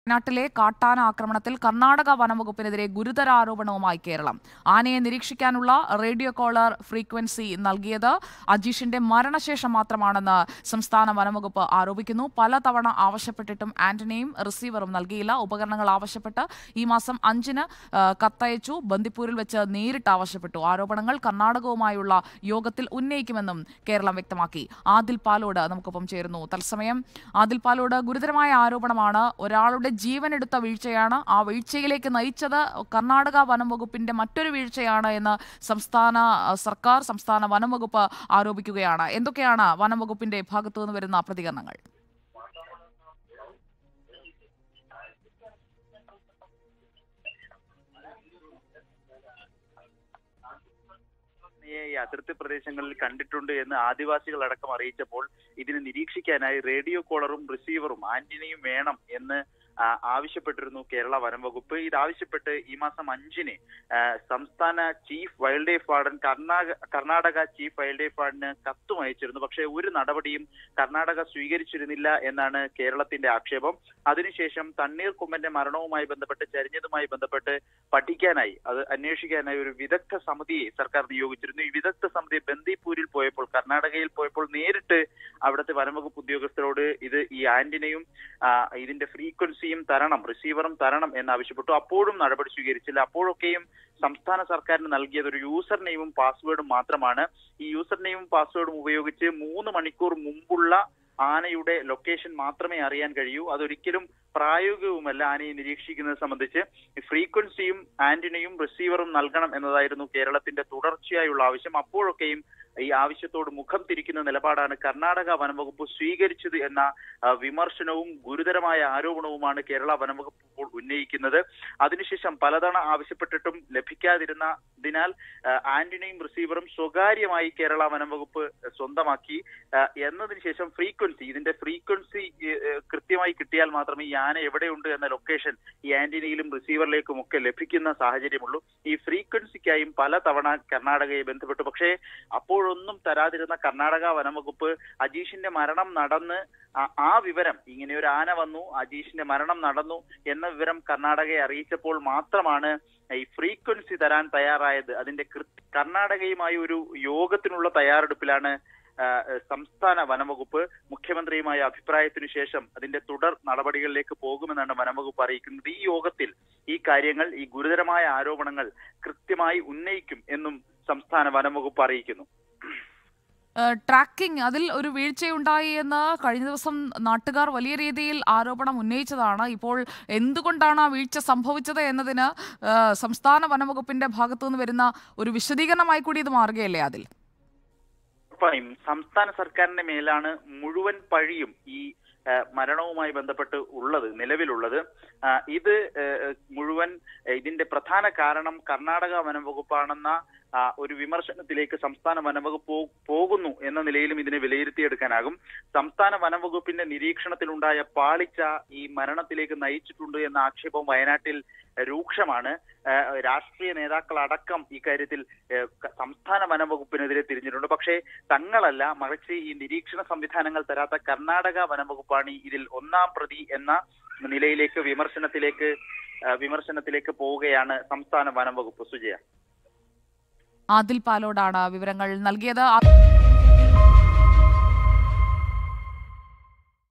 വയനാട്ടിലെ കാട്ടാന ആക്രമണത്തിൽ കർണാടക വനംവകുപ്പിനെതിരെ ഗുരുതര ആരോപണവുമായി കേരളം. ആനയെ നിരീക്ഷിക്കാനുള്ള റേഡിയോ കോളർ ഫ്രീക്വൻസി നൽകിയത് അജീഷിന്റെ മരണശേഷം മാത്രമാണെന്ന് സംസ്ഥാന വനംവകുപ്പ് ആരോപിക്കുന്നു. പലതവണ ആവശ്യപ്പെട്ടിട്ടും ആന്റണിയും റിസീവറും നൽകിയില്ല. ഉപകരണങ്ങൾ ആവശ്യപ്പെട്ട് ഈ മാസം 5-ന് കത്തയച്ചു. ബന്ദിപ്പൂരിൽ വെച്ച് നേരിട്ട് ആവശ്യപ്പെട്ടു. ആരോപണങ്ങൾ കർണാടകവുമായുള്ള യോഗത്തിൽ ഉന്നയിക്കുമെന്നും കേരളം വ്യക്തമാക്കി. ആദിൽ പാലോട് നമുക്കൊപ്പം ചേരുന്നു തത്സമയം. ആദിൽ പാലോട്, ഗുരുതരമായ ആരോപണമാണ്. ഒരാളുടെ ജീവനെടുത്ത വീഴ്ചയാണ്. ആ വീഴ്ചയിലേക്ക് നയിച്ചത് കർണാടക വനംവകുപ്പിന്റെ മറ്റൊരു വീഴ്ചയാണ് എന്ന് സംസ്ഥാന വനംവകുപ്പ് ആരോപിക്കുകയാണ്. എന്തൊക്കെയാണ് വനംവകുപ്പിന്റെ ഭാഗത്തു നിന്ന് വരുന്ന പ്രതികരണങ്ങൾ? ഈ അതിർത്തി പ്രദേശങ്ങളിൽ കണ്ടിട്ടുണ്ട് എന്ന് ആദിവാസികൾ അടക്കം അറിയിച്ചപ്പോൾ ഇതിനെ നിരീക്ഷിക്കാനായി റേഡിയോ കോളറും റിസീവറും ആന്റിനയും വേണം എന്ന് ആവശ്യപ്പെട്ടിരുന്നു കേരള വനം വകുപ്പ്. ഇതാവശ്യപ്പെട്ട് ഈ മാസം 5-ന് സംസ്ഥാന chief wildlife warden Karnataka chief wildlife വാർഡന് കത്തും അയച്ചിരുന്നു. പക്ഷേ ഒരു നടപടിയും കർണാടക സ്വീകരിച്ചിരുന്നില്ല എന്നാണ് കേരളത്തിന്റെ ആക്ഷേപം. അതിനുശേഷം തണ്ണീർക്കൊമ്പന്റെ മരണവുമായി ബന്ധപ്പെട്ട്, ചരിഞ്ഞതുമായി ബന്ധപ്പെട്ട് പഠിക്കാനായി, അത് അന്വേഷിക്കാനായി ഒരു വിദഗ്ധ സമിതിയെ സർക്കാർ നിയോഗിച്ചിരുന്നു. ഈ വിദഗ്ധ സമിതി ബന്ദിപ്പൂരിൽ പോയപ്പോൾ, കർണാടകയിൽ പോയപ്പോൾ നേരിട്ട് അവിടുത്തെ വനംവകുപ്പ് ഉദ്യോഗസ്ഥരോട് ഈ ആന്റിനയും ഇതിന്റെ ഫ്രീക്വൻസിയും തരണം, റിസീവറും തരണം എന്നാവശ്യപ്പെട്ടു. അപ്പോഴും നടപടി സ്വീകരിച്ചില്ല. അപ്പോഴൊക്കെയും സംസ്ഥാന സർക്കാരിന് നൽകിയത് ഒരു യൂസർ നെയിമും പാസ്വേഡും മാത്രമാണ്. ഈ യൂസർ നെയിമും പാസ്വേഡും ഉപയോഗിച്ച് 3 മണിക്കൂർ മുമ്പുള്ള ആനയുടെ ലൊക്കേഷൻ മാത്രമേ അറിയാൻ കഴിയൂ. അതൊരിക്കലും പ്രായോഗികവുമല്ല. ആനയെ നിരീക്ഷിക്കുന്നത് സംബന്ധിച്ച് ഫ്രീക്വൻസിയും ആന്റിനയും റിസീവറും നൽകണം എന്നതായിരുന്നു കേരളത്തിന്റെ തുടർച്ചയായുള്ള ആവശ്യം. അപ്പോഴൊക്കെയും ഈ ആവശ്യത്തോട് മുഖം തിരിക്കുന്ന നിലപാടാണ് കർണാടക വനംവകുപ്പ് സ്വീകരിച്ചത് എന്ന വിമർശനവും ഗുരുതരമായ ആരോപണവുമാണ് കേരള വനംവകുപ്പ് ഇപ്പോൾ ഉന്നയിക്കുന്നത്. അതിനുശേഷം പലതവണ ആവശ്യപ്പെട്ടിട്ടും ലഭിക്കാതിരുന്നതിനാൽ ആന്റിനയും റിസീവറും സ്വകാര്യമായി കേരള വനംവകുപ്പ് സ്വന്തമാക്കി. എന്നതിന് ശേഷം ഇതിന്റെ ഫ്രീക്വൻസി കൃത്യമായി കിട്ടിയാൽ മാത്രമേ ഈ ആന എവിടെയുണ്ട് എന്ന ലൊക്കേഷൻ ഈ ആന്റിനയിലും റിസീവറിലേക്കും ഒക്കെ ലഭിക്കുന്ന സാഹചര്യമുള്ളൂ. ഈ ഫ്രീക്വൻസിക്കായും പലതവണ കർണാടകയെ ബന്ധപ്പെട്ടു. പക്ഷേ അപ്പോഴൊന്നും തരാതിരുന്ന കർണാടക വനംവകുപ്പ് അജീഷിന്റെ മരണം നടന്ന് ആ വിവരം, ഇങ്ങനെ ഒരു ആന വന്നു, അജീഷിന്റെ മരണം നടന്നു എന്ന വിവരം കർണാടകയെ അറിയിച്ചപ്പോൾ മാത്രമാണ് ഈ ഫ്രീക്വൻസി തരാൻ തയ്യാറായത്. അതിന്റെ കർണാടകയുമായി ഒരു യോഗത്തിനുള്ള തയ്യാറെടുപ്പിലാണ് സംസ്ഥാന വനംവകുപ്പ്. മുഖ്യമന്ത്രിയുമായ അഭിപ്രായത്തിനു ശേഷം അതിന്റെ തുടർ നടപടികളിലേക്ക് പോകുമെന്നാണ് വനംവകുപ്പ് അറിയിക്കുന്നത്. ഈ യോഗത്തിൽ ഈ കാര്യങ്ങൾ, ഈ ഗുരുതരമായ ആരോപണങ്ങൾ കൃത്യമായി ഉന്നയിക്കും എന്നും സംസ്ഥാന വനംവകുപ്പ് അറിയിക്കുന്നു. ട്രാക്കിംഗ്, അതിൽ ഒരു വീഴ്ചയുണ്ടായി എന്ന് കഴിഞ്ഞ ദിവസം നാട്ടുകാർ വലിയ രീതിയിൽ ആരോപണം ഉന്നയിച്ചതാണ്. ഇപ്പോൾ എന്തുകൊണ്ടാണ് ആ വീഴ്ച സംഭവിച്ചത് എന്നതിന് സംസ്ഥാന വനംവകുപ്പിന്റെ ഭാഗത്തു നിന്ന് വരുന്ന ഒരു വിശദീകരണമായി കൂടി ഇത് മാറുകയല്ലേ? അതിൽ സംസ്ഥാന സർക്കാരിന്റെ മേലാണ് മുഴുവൻ പഴിയും ഈ മരണവുമായി ബന്ധപ്പെട്ട് നിലവിലുള്ളത്. ഇത് മുഴുവൻ ഇതിന്റെ പ്രധാന കാരണം കർണാടക വനംവകുപ്പാണെന്ന ഒരു വിമർശനത്തിലേക്ക് സംസ്ഥാന വനംവകുപ്പ് പോകുന്നു എന്ന നിലയിലും ഇതിനെ വിലയിരുത്തിയെടുക്കാനാകും. സംസ്ഥാന വനംവകുപ്പിന്റെ നിരീക്ഷണത്തിലുണ്ടായ പാളിച്ച ഈ മരണത്തിലേക്ക് നയിച്ചിട്ടുണ്ട് എന്ന ആക്ഷേപം വയനാട്ടിൽ രൂക്ഷമാണ്. രാഷ്ട്രീയ നേതാക്കളടക്കം ഇക്കാര്യത്തിൽ സംസ്ഥാന വനംവകുപ്പിനെതിരെ തിരിഞ്ഞിട്ടുണ്ട്. പക്ഷേ തങ്ങളല്ല, മറിച്ച് ഈ നിരീക്ഷണ സംവിധാനങ്ങൾ തരാത്ത കർണാടക വനംവകുപ്പാണ് ഇതിൽ ഒന്നാം പ്രതി എന്ന നിലയിലേക്ക് വിമർശനത്തിലേക്ക് പോവുകയാണ് സംസ്ഥാന വനംവകുപ്പ്. സുജയ. ആദിൽ പാലോടാണ് വിവരങ്ങൾ നൽകിയത്.